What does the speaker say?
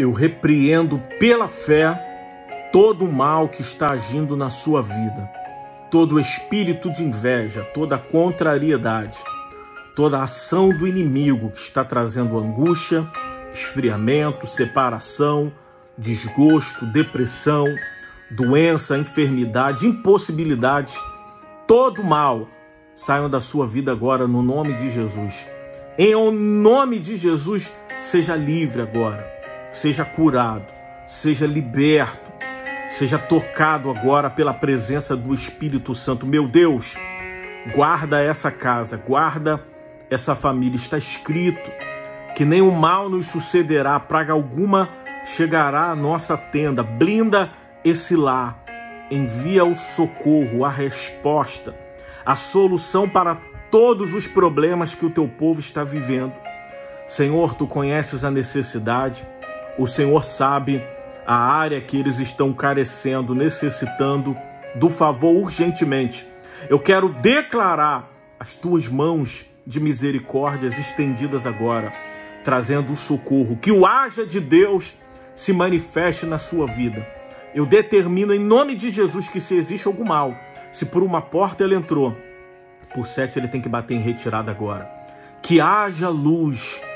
Eu repreendo pela fé todo o mal que está agindo na sua vida, todo espírito de inveja, toda contrariedade, toda ação do inimigo que está trazendo angústia, esfriamento, separação, desgosto, depressão, doença, enfermidade, impossibilidade, todo mal saiam da sua vida agora no nome de Jesus. Em nome de Jesus, seja livre agora, seja curado, seja liberto, seja tocado agora pela presença do Espírito Santo. Meu Deus, guarda essa casa, guarda essa família. Está escrito que nenhum mal nos sucederá, praga alguma chegará à nossa tenda. Blinda esse lar, envia o socorro, a resposta, a solução para todos os problemas que o teu povo está vivendo. Senhor, tu conheces a necessidade, o Senhor sabe a área que eles estão carecendo, necessitando do favor urgentemente. Eu quero declarar as tuas mãos de misericórdias estendidas agora, trazendo o socorro, que o haja de Deus se manifeste na sua vida. Eu determino em nome de Jesus que se existe algum mal, se por uma porta ele entrou, por 7 ele tem que bater em retirada agora. Que haja luz,